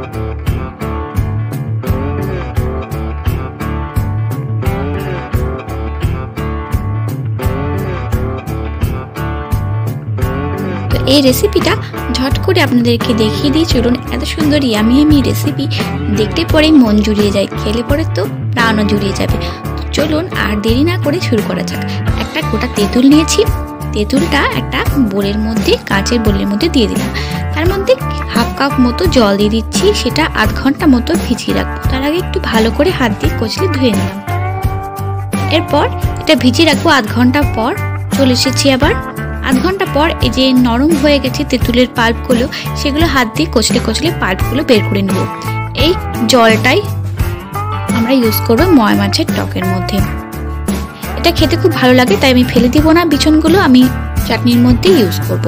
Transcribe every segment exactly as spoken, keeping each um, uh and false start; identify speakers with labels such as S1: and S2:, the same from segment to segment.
S1: এই রেসিপিটা ঝট করে আপনাদেরকে দেখিয়ে দিয়ে চলুন। এত সুন্দর ইয়ামি ইয়ামি রেসিপি দেখতে পরেই মন জুড়িয়ে যায়, খেলে পরে তো প্রাণও জুড়িয়ে যাবে। চলুন আর দেরি না করে শুরু করা যাক। একটা গোটা তেঁতুল নিয়েছি, তেঁতুলটা একটা বোলের মধ্যে, কাঁচের বোলের মধ্যে দিয়ে দিলাম। তার মধ্যে হাফ কাপ মতো জল দিয়ে দিচ্ছি, সেটা আধ ঘন্টা মতো ভিজিয়ে রাখবো। তার আগে একটু ভালো করে হাত দিয়ে কচলে ধুয়ে নিলাম। এরপর এটা ভিজিয়ে রাখবো। আধ ঘন্টা পর চলে এসেছি আবার। আধ ঘন্টা পর এই যে নরম হয়ে গেছে তেঁতুলের পাল্পগুলো, সেগুলো হাত দিয়ে কচলে কচলে পাল্পগুলো বের করে নেব। এই জলটাই আমরা ইউজ করবো ময়া মাছের টকের মধ্যে। এটা খেতে খুব ভালো লাগে, তাই আমি ফেলে দিব না বিচনগুলো, আমি চাটনির মধ্যে ইউজ করব।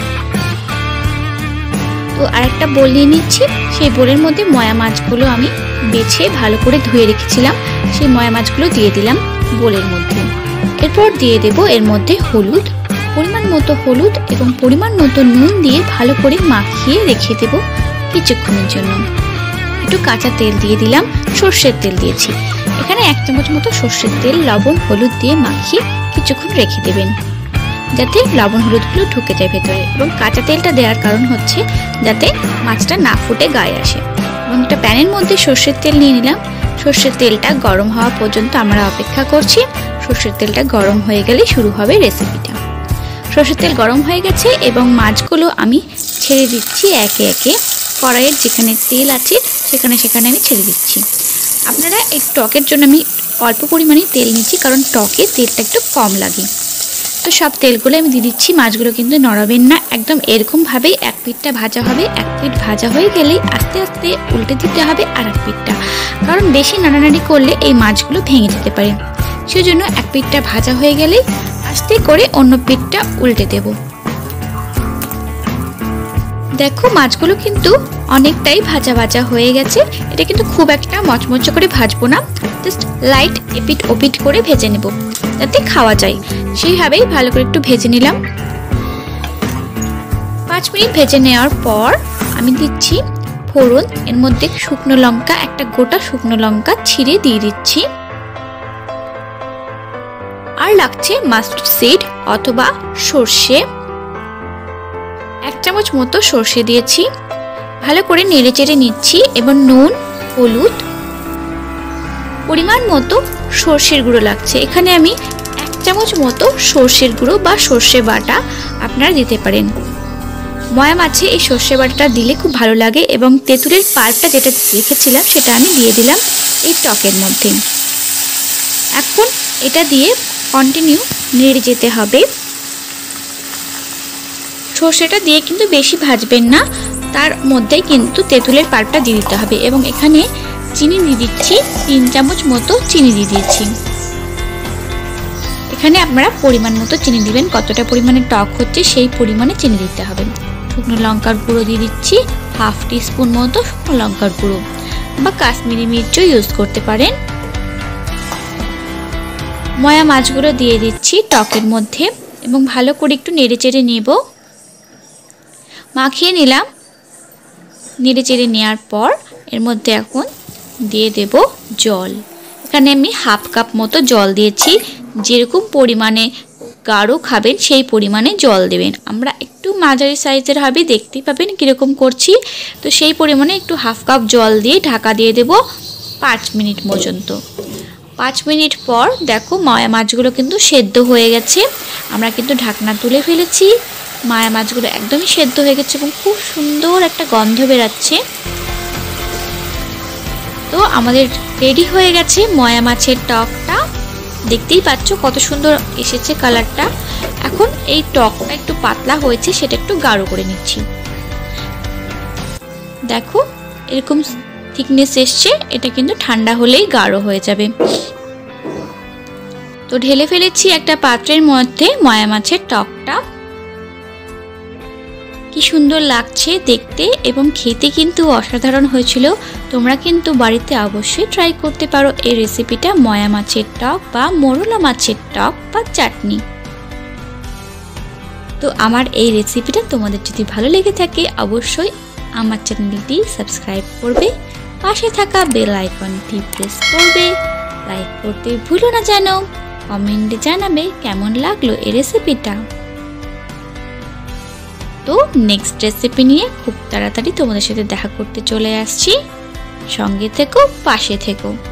S1: তো আরেকটা বোল নিয়ে নিচ্ছি, সেই বোলের মধ্যে ময়া মাছগুলো আমি বেছে ভালো করে ধুয়ে রেখেছিলাম, সেই ময়া মাছগুলো দিয়ে দিলাম বোলের মধ্যে। এরপর দিয়ে দেব এর মধ্যে হলুদ, পরিমাণ মতো হলুদ এবং পরিমাণ মতো নুন দিয়ে ভালো করে মাখিয়ে রেখে দেব কিছুক্ষণের জন্য। একটু কাঁচা তেল দিয়ে দিলাম, সর্ষের তেল দিয়েছি এখানে এক চামচ মতো সর্ষের তেল, লবণ হলুদ দিয়ে মাখিয়ে কিছুক্ষণ রেখে দেবেন যাতে লবণ হলুদগুলো ঢুকে যায় ভেতরে। এবং কাঁচা তেলটা দেওয়ার কারণ হচ্ছে যাতে মাছটা না ফুটে গায়ে আসে। এবং একটা প্যানের মধ্যে সর্ষের তেল নিয়ে নিলাম, সর্ষের তেলটা গরম হওয়া পর্যন্ত আমরা অপেক্ষা করছি। সর্ষের তেলটা গরম হয়ে গেলে শুরু হবে রেসিপিটা। সর্ষের তেল গরম হয়ে গেছে এবং মাছগুলো আমি ছেড়ে দিচ্ছি একে একে। কড়াইয়ের যেখানে তেল আছে সেখানে সেখানে আমি ছেড়ে দিচ্ছি। আপনারা এই টকের জন্য আমি অল্প পরিমাণে তেল নিচ্ছি, কারণ টকে তেলটা একটু কম লাগে। তো সব তেলগুলো আমি দিয়ে দিচ্ছি। মাছগুলো কিন্তু নড়াবেন না, একদম এরকমভাবেই এক পিঠটা ভাজা হবে। এক পিঠ ভাজা হয়ে গেলেই আস্তে আস্তে উল্টে দিতে হবে আর এক পিঠটা, কারণ বেশি নাড়ানাড়ি করলে এই মাছগুলো ভেঙে যেতে পারে। সেজন্য এক পিঠটা ভাজা হয়ে গেলেই আস্তে করে অন্য পিঠটা উল্টে দেব। দেখো মাছগুলো কিন্তু অনেকটাই ভাজা ভাজা হয়ে গেছে। এটা কিন্তু খুব একটা মচমচে করে ভাজবো না, জাস্ট লাইট এপিট ওপিট করে ভেজে নেব যাতে খাওয়া যায়, সেইভাবেই ভালো করে একটু ভেজে নিলাম। পাঁচ মিনিট ভেজে নেওয়ার পর আমি দিচ্ছি ফোড়ন। এর মধ্যে শুকনো লঙ্কা, একটা গোটা শুকনো লঙ্কা ছিঁড়ে দিয়ে দিচ্ছি। আর লাগছে মাস্টার্ড সিড অথবা সর্ষে, এক চামচ মতো সর্ষে দিয়েছি। ভালো করে নেড়ে চেড়ে নিচ্ছি এবং নুন হলুদ পরিমাণ মতো সর্ষের গুঁড়ো লাগছে। এখানে আমি এক চামচ মতো সর্ষের গুঁড়ো বা সর্ষে বাটা আপনারা দিতে পারেন। ময়া মাছে এই সর্ষে বাটাটা দিলে খুব ভালো লাগে। এবং তেঁতুলের পাল্পটা যেটা রেখেছিলাম সেটা আমি দিয়ে দিলাম এই টকের মধ্যে। এখন এটা দিয়ে কন্টিনিউ নেড়ে যেতে হবে। সর্ষেটা দিয়ে কিন্তু বেশি ভাজবেন না, তার মধ্যেই কিন্তু তেঁতুলের পাল্পটা দিয়ে দিতে হবে। এবং এখানে চিনি দিয়ে দিচ্ছি, তিন চামচ মতো চিনি দিয়ে দিয়েছি। এখানে আপনারা পরিমাণ মতো চিনি দিবেন, কতটা পরিমাণে টক হচ্ছে সেই পরিমাণে চিনি দিতে হবে। শুকনো লঙ্কার গুঁড়ো দিয়ে দিচ্ছি হাফ টি স্পুন মতো, শুকনো লঙ্কার গুঁড়ো বা কাশ্মীরি মির্চও ইউজ করতে পারেন। ময়া মাছগুলো দিয়ে দিচ্ছি টকের মধ্যে এবং ভালো করে একটু নেড়ে চেড়ে নেব। মাখিয়ে নিলাম। নেড়ে চেড়ে নেওয়ার পর এর মধ্যে এখন দিয়ে দেব জল। এখানে আমি হাফ কাপ মতো জল দিয়েছি। যেরকম পরিমাণে গাঢ় খাবেন সেই পরিমাণে জল দেবেন। আমরা একটু মাঝারি সাইজের হবে, দেখতেই পাবেন কীরকম করছি। তো সেই পরিমাণে একটু হাফ কাপ জল দিয়ে ঢাকা দিয়ে দেব পাঁচ মিনিট পর্যন্ত। পাঁচ মিনিট পর দেখো ময়া মাছগুলো কিন্তু সেদ্ধ হয়ে গেছে। আমরা কিন্তু ঢাকনা তুলে ফেলেছি। ময়া মাছগুলো একদমই সেদ্ধ হয়ে গেছে এবং খুব সুন্দর একটা গন্ধ বেরাচ্ছে। তো আমাদের রেডি হয়ে গেছে ময়া মাছের টকটা। দেখতেই পাচ্ছ কত সুন্দর এসেছে কালারটা। এখন এই টকটা একটু পাতলা হয়েছে, সেটা একটু গাঢ় করে নিচ্ছি। দেখো এরকম থিকনেস এসছে, এটা কিন্তু ঠান্ডা হলেই গাঢ় হয়ে যাবে। তো ঢেলে ফেলেছি একটা পাত্রের মধ্যে ময়া মাছের টকটা। কি সুন্দর লাগছে দেখতে এবং খেতে কিন্তু অসাধারণ হয়েছিল। তোমরা কিন্তু বাড়িতে অবশ্যই ট্রাই করতে পারো এই রেসিপিটা, ময়া মাছের টক বা মোরলা মাছের টক বা চাটনি। তো আমার এই রেসিপিটা তোমাদের যদি ভালো লেগে থাকে অবশ্যই আমার চ্যানেলটি সাবস্ক্রাইব করবে, পাশে থাকা বেল আইকনটি প্রেস করবে, লাইক করতে ভুলো না যেন, কমেন্টে জানাবে কেমন লাগলো এই রেসিপিটা। তো নেক্সট রেসিপি নিয়ে খুব তাড়াতাড়ি তোমাদের সাথে দেখা করতে চলে আসছি। সঙ্গে থেকো, পাশে থেকো।